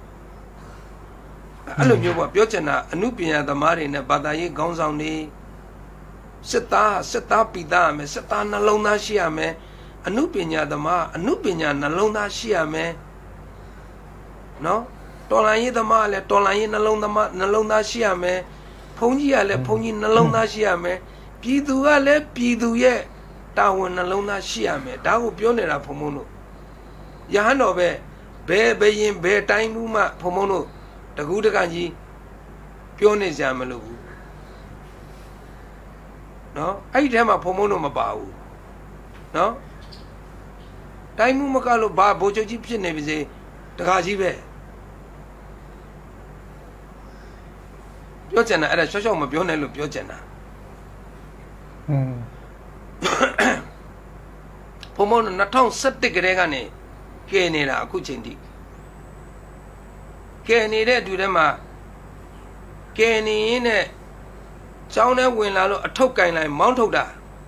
အဲ့လိုမျိုးပေါ့ပြောချင်တာအနုပညာသမားတွေနဲ့ဘာသာရေးခေါင်းဆောင်တွေစစ်သားစစ်သားပိသားရမယ်စစ်သားနှလုံးသားရှိရမယ်အနုပညာသမားအနုပညာနှလုံးသားရှိရမယ်နော်တော်လိုင်းရေးသမားလည်းတော်လိုင်းရေးနှလုံးသမားနှလုံးသားရှိရမယ်ဘုန်းကြီးကလည်းဘုန်းကြီးနှလုံးသားရှိရမယ်ပြည်သူကလည်းပြည်သူရဲ့တာဝန်နှလုံးသားရှိရမယ်ဒါကိုပြောနေတာဘုံဘုံတို့ယဟန်တော်ပဲဘယ်ဘရင်ဘယ်တိုင်းမှုမှဘုံဘုံတို့တကူးတကကြီးပြောနေကြမလို့ဘူးနော်အဲ့ဒီထဲမှာဘုံဘုံတို့မပါဘူးနော်တိုင်းမှုမကလို့ဘာဘိုးချုပ်ကြီးဖြစ်နေပြီစေတခါကြီးပဲပြောချင်တာအဲ့ဒါရှော့ရှော့မပြောနဲ့လို့ပြောချင်တာอืมဘုံဘုံ၂၀၁၁ကတည်းကနေကဲနေတာအခုချိန်ထိကဲနေတဲ့အတူတည်းမှာကဲနေရင်းနဲ့ကျောင်းထဲဝင်လာလို့အထုပ်ကင်လိုက်မောင်းထုတ်တာ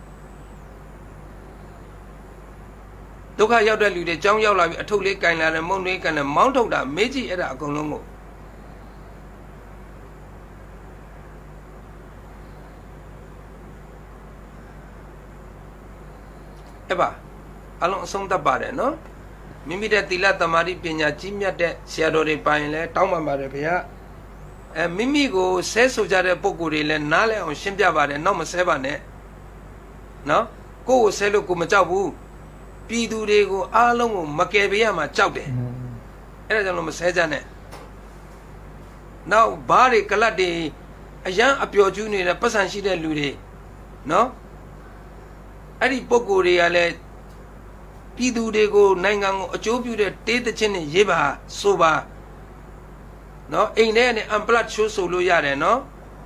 ဒုက္ခရောက်တဲ့လူတွေကျောင်းရောက်လာပြီးအထုပ်လေးကင်လာတယ်မုံလေးကင်တယ်မောင်းထုတ်တာမေးကြည့်အဲ့ဒါအကုန်လုံးကိုအဲ့ပါအလုံးအဆုံးသတ်ပါတယ်နော်မိမိတဲ့သီလသမာဓိပညာကြီးမြတ်တဲ့ဆရာတော်တွေပါရင်လည်းတောင်းပန်ပါတယ်ဗျာအဲမိမိကိုဆဲဆိုကြတဲ့ပုံကိုယ်တွေလည်းနားလဲအောင်ရှင်းပြပါတယ်နောက်မဆဲပါနဲ့နော်ကိုယ့်ကိုဆဲလို့ကိုမကြောက်ဘူးပြည်သူတွေကိုအားလုံးကိုမကယ်ပေးရမှာကြောက်တယ်အဲ့ဒါကြောင့်လို့မဆဲကြနဲ့နောက်ဘားတွေကလတ်တွေအရန်အပျော်ကျူးနေတဲ့ပတ်စံရှိတဲ့လူတွေနော်အဲ့ဒီပုံကိုယ်တွေကလည်းပြည်သူတွေကိုနိုင်ငံကိုအကျိုးပြုတဲ့တေးသချင်းတွေရေးပါဆိုပါနော်အိမ်ထဲနဲ့ unplugged show ဆိုလို့ရတယ်နော်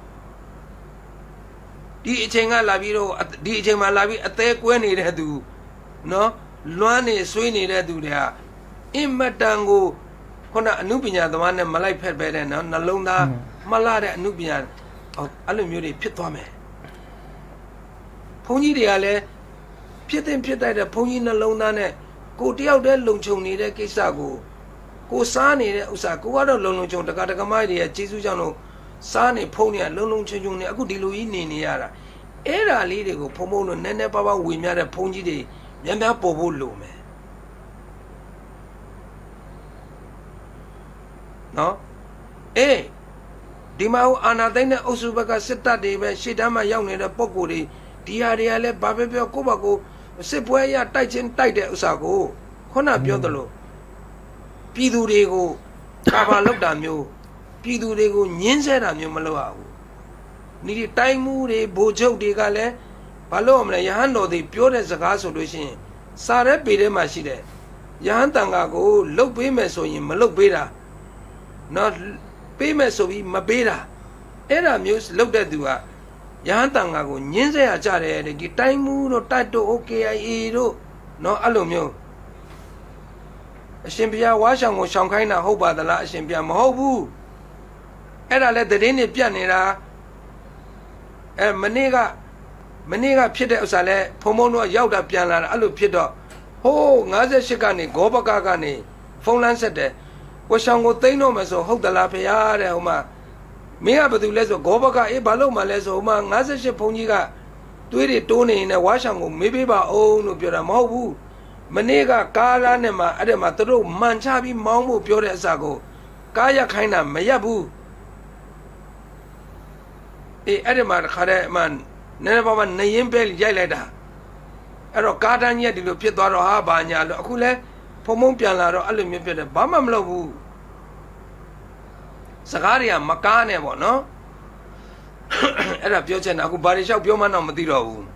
ဒီအချိန်ကလာပြီးတော့ဒီအချိန်မှာလာပြီးအသေးကွဲနေတဲ့သူနော်လွမ်းနေဆွေးနေတဲ့သူတွေဟာအင်မတန်ကိုခုနအနုပညာသမားနဲ့မလိုက်ဖက်ပဲတဲ့နော်နှလုံးသားမှလာတဲ့အနုပညာအဲ့လိုမျိုးတွေဖြစ်သွားမယ်ဘုန်းကြီးတွေကလည်းဖြစ်တဲ့ဖြစ်တဲ့ဘုန်းကြီးနှလုံးသားနဲ့ကိုတယောက်တည်းလုံခြုံနေတဲ့ကိစ္စကိုကိုစားနေတဲ့ဥစ္စာကိုကတော့လုံလုံခြုံတက္ကတက္ကမတွေရဲ့ကျေးဇူးကြောင့်လို့စားနေဖုံးနေလုံလုံချုံချုံနေအခုဒီလိုကြီးနေနေရတာအဲ့ဒါလေးတွေကိုဖုံဖုံလို့နည်းနည်းပါးပါးဝေမြတဲ့ဘုန်းကြီးတွေများများပေါ်ဖို့လိုမယ်နော်အေးဒီမှာအာနာသိန်းနဲ့အုပ်စုဘက်ကစစ်တပ်တွေပဲရှေ့တန်းမှာရောက်နေတဲ့ပုံကိုယ်တွေဒီဟာတွေကလည်းဘာပဲပြောကိုယ့်ဘက်ကိုစစ်ပွဲရတိုက်ချင်းတိုက်တဲ့ဥစ္စာကိုခုနပြောသလိုပြည်သူတွေကိုကာဗာလောက်တာမျိုးပြည်သူတွေကိုညှင်းဆဲတာမျိုးမလုပ်ရဘူးဒီဒီတိုင်းမှုတွေဗိုလ်ချုပ်တွေကလည်းဘာလို့မလဲရဟန်းတော်တွေပြောတဲ့စကားဆိုလို့ရှိရင်စာရဲပေထဲမှာရှိတဲ့ရဟန်းတန်ခါကိုလုတ်ပေးမယ်ဆိုရင်မလုတ်ပေးတာနော်ပေးမယ်ဆိုပြီးမပေးတာအဲ့ဒါမျိုးလုတ်တဲ့သူကရဟန်းတန်ခါကိုညှင်းဆဲရကြတယ်ဒီတိုင်းမှုတို့တိုက်တို့ โอ ကေ အိုင် အေ တို့နော်အဲ့လိုမျိုးအရှင်ဘုရားဝါရှောင်ကိုရှောင်ခိုင်းတာဟုတ်ပါသလားအရှင်ဘုရားမဟုတ်ဘူးအဲ့ဒါလည်းသတင်းတွေပြတ်နေတာအဲမနေ့ကမနေ့ကဖြစ်တဲ့ဥစ္စာလဲဖုံဖုံတော့ရောက်တာပြန်လာတာအဲ့လိုဖြစ်တော့ဟိုး၅၈ကနေဂောဘကကနေဖုန်းလန်းဆက်တယ်ဝါရှောင်ကိုသိမ်းတော့မယ်ဆိုဟုတ်သလားဘုရားတဲ့ဟိုမှာမင်းကဘာတူလဲဆိုဂောဘကအေးဘာလို့မှလဲဆိုဟိုမှာ၅၈ဘုန်းကြီးကတွေးတွေတိုးနေနေဝါရှောင်ကိုမေးပေးပါအောင်လို့ပြောတာမဟုတ်ဘူးမနေ့ကကားလားနဲ့မှအဲ့ဒါမှသူတို့မှန်ချပြီးမောင်းဖို့ပြောတဲ့အစာကိုကားရခိုင်းတာမရက်ဘူးအေးအဲ့ဒါမှတခါတည်းမှနည်းနည်းပါးပါးနေရင်ပဲရိုက်လိုက်တာအဲ့တော့ကားတန်းကြီးကဒီလိုဖြစ်သွားတော့ဟာဘာညာလို့အခုလဲဖုံဖုံပြန်လာတော့အဲ့လိုမျိုးဖြစ်တယ်ဘာမှမလုပ်ဘူးစကားတွေကမကားနဲ့ပေါ့နော်အဲ့ဒါပြောချင်တာအခုဘာတွေလျှောက်ပြောမှတော့မသိတော့ဘူး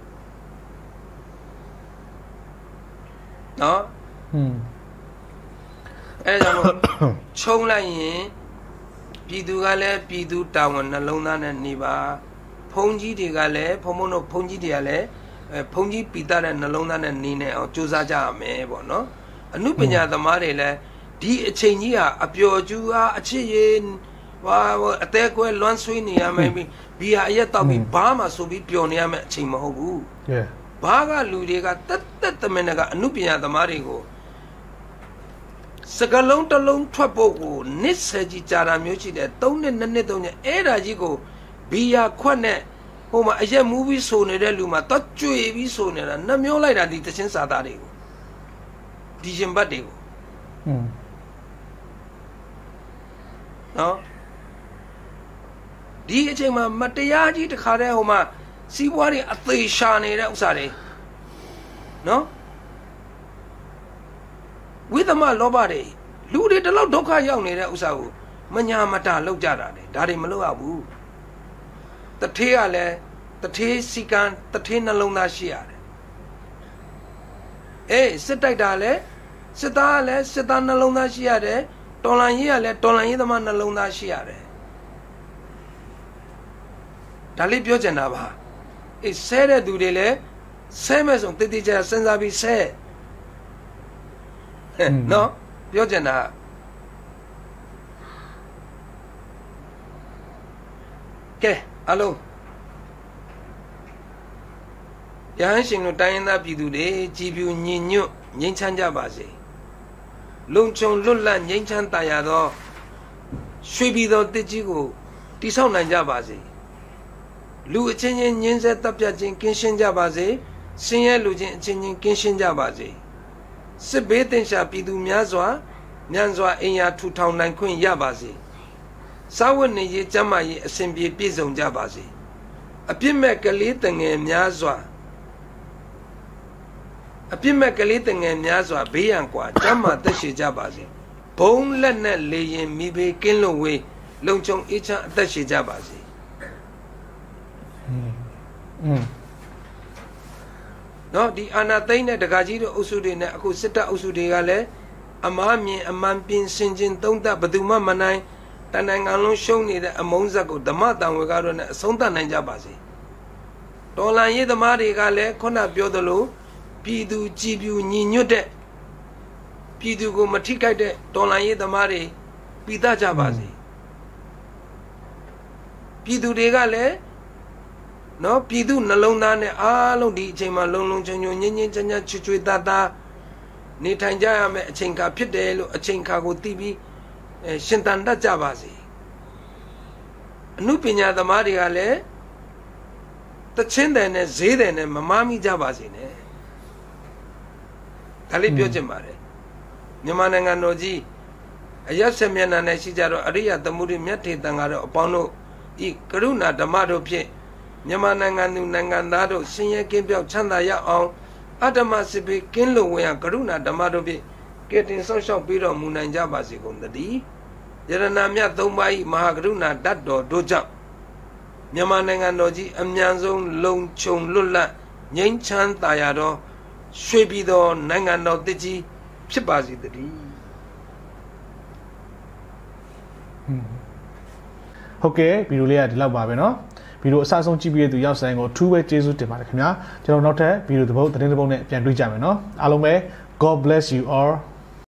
နော်ဟွန်းအဲ့ဒါကြောင့်ခြုံလိုက်ရင်ပြည်သူကလည်းပြည်သူတာဝန်နှလုံးသားနဲ့နေပါဘုန်းကြီးတွေကလည်းဘုံဘုံတို့ဘုန်းကြီးတွေကလည်းဘုန်းကြီးပြည်သားတဲ့နှလုံးသားနဲ့နေနေအောင်ကြိုးစားကြရမယ်ပေါ့နော်အနုပညာသမားတွေလည်းဒီအချိန်ကြီးဟာအပျော်ကျူးအားအချစ်ရင်ဟာအသေးကွဲလွမ်းဆွေးနေရမယ်ဘီဟာအရက်တော့ပြီးဘာမှဆိုပြီးပျော်နေရမယ်အချိန်မဟုတ်ဘူးဘာကလူတွေကတက်တက်တမင်ကအနုပညာသမားတွေကိုစကလုံးတစ်လုံးထွက်ဖို့ကိုနစ်ဆယ်ကြီးကြာတာမျိုးရှိတယ်သုံးနှစ်နှစ်နှစ်သုံးနှစ်အဲ့ဒါကြီးကိုဘီယာခွက်နဲ့ဟိုမှာအရက်မူးပြီးဆိုနေတဲ့လူမှာတော့ကြွေပြီးဆိုနေတာနှမျိုးလိုက်တာဒီတချင်းစာသားတွေကိုဒီရှင်ဘတ်တွေကိုဟွန်းနော်ဒီအချိန်မှာမတရားကြီးတခါတည်းဟိုမှာစီးပွားတွေအသေးရှာနေတဲ့ဥစ္စာတွေနော်ဝိသမလောဘတွေလူတွေတလောက်ဒုက္ခရောက်နေတဲ့ဥစ္စာကိုမညာမတာလောက်ကြတာလေဒါတွေမလုပ်ရဘူးတထေးကလည်းတထေးစီကံတထေးနှလုံးသားရှိရတယ်အေးစစ်တိုက်တာလည်းစစ်သားကလည်းစစ်သားနှလုံးသားရှိရတယ်တော်လန်ရေးကလည်းတော်လန်ရေးသမားနှလုံးသားရှိရတယ်ဒါလေးပြောချင်တာပါအေးဆဲတဲ့သူတွေလည်းဆဲမဲ့ဆုံးတည်တည်ကြစဉ်းစားပြီးဆဲနော်ပြောချင်တာကဲအလုံးရဟန်းရှင်တို့တိုင်းရင်းသားပြည်သူတွေကြည်ပြူညီညွတ်ငြိမ်းချမ်းကြပါစေလုံခြုံလွတ်လပ်ငြိမ်းချမ်းသာရသောရွှေပြည်သောတစ်ကြီးကိုတည်ဆောက်နိုင်ကြပါစေလူအချင်းချင်းညှင်းဆဲတပ်ပြတ်ခြင်းကင်းရှင်းကြပါစေဆင်းရဲလူချင်းအချင်းချင်းကင်းရှင်းကြပါစေစစ်ဘေးတင်ရှာပြည်သူများစွာမြန်စွာအင်အားထူထောင်နိုင်ခွင့်ရပါစေစာဝတ်နေရေးကျန်းမာရေးအစဉ်ပြေပြည့်စုံကြပါစေအပြစ်မဲ့ကလေးတငယ်များစွာအပြစ်မဲ့ကလေးတငယ်များစွာဘေးရန်ကွာကျမ်းမာသက်ရှိကြပါစေဘုံလက်နဲ့လေရင်မိဘေးကင်းလို့ဝေးလုံခြုံအေးချမ်းအသက်ရှိကြပါစေอืมနော်ဒီအာနာသိန်းနဲ့တကာကြီးတို့အုပ်စုတွေနဲ့အခုစစ်တပ်အုပ်စုတွေကလည်းအမားမြင်အမှန်ပြင်စင်ချင်းသုံးသပ်ဘယ်သူမှမနိုင်တန်နိုင်ငံလုံးရှုံးနေတဲ့အမုန်းဇက်ကိုဓမ္မတန်ဝေကားတို့နဲ့အဆုံးသတ်နိုင်ကြပါစေတော်လန်ရေးသမားတွေကလည်းခုနပြောသလိုပြည်သူကြည်ပြူညီညွတ်တဲ့ပြည်သူကိုမထိခိုက်တဲ့တော်လန်ရေးသမားတွေပြီးသားကြပါစေပြည်သူတွေကလည်းနော်ပြည်သူနှလုံးသားနဲ့အားလုံးဒီအချိန်မှာလုံလုံချုံချုံငြင်းငြင်းချမ်းချမ်းချွတ်ချွေသားသားနေထိုင်ကြရမယ်အချိန်ခါဖြစ်တယ်လို့အချိန်ခါကိုသိပြီးအဲရှင်သန်တတ်ကြပါစေအမှုပညာသမားတွေကလည်းတချင်းတယ်နဲ့ဈေးတယ်နဲ့မမားမိကြပါစေနဲ့ဒါလေးပြောချင်ပါတယ်မြန်မာနိုင်ငံတော်ကြီးအရက်ဆက်မျက်နှာနဲ့ရှိကြတော့အရိယသမုဒိမြတ်ထေတန်ကတော့အပေါင်းတို့ဤကရုဏာဓမ္မတို့ဖြင့်မြန်မာနိုင်ငံသူနိုင်ငံသားတို့ဆင်းရဲကင်းပြောက်ချမ်းသာရအောင်အတ္တမစစ်ဘေးကင်းလို့ဝင်ရကရုဏာဓမ္မတို့ဖြင့်ကဲတင်ဆောက်ရှောက်ပြီးတော်မူနိုင်ကြပါစေကုန်သတည်းယရဏမြတ်သုံးပါး၏မဟာကရုဏာတတ်တော်တို့ကြောင့်မြန်မာနိုင်ငံတော်ကြီးအမြန်ဆုံးလုံခြုံလွတ်လပ်ငြိမ်းချမ်းသာရသောရွှေပြည်တော်နိုင်ငံတော်တည်ကြီးဖြစ်ပါစေတည်းဟုတ်ကဲ့ဗီဒီယိုလေးကဒီလောက်ပါပဲเนาะဗီဒီယိုအစဆုံးကြည့်ပြီးတဲ့သူရောက်ဆိုင်ကိုထူးပဲကျေးဇူးတင်ပါတယ်ခင်ဗျာကျွန်တော်နောက်ထပ်ဗီဒီယိုတစ်ပုဒ်သတင်းတစ်ပုဒ်နဲ့ပြန်တွေ့ကြမယ်เนาะအားလုံးပဲ God bless you all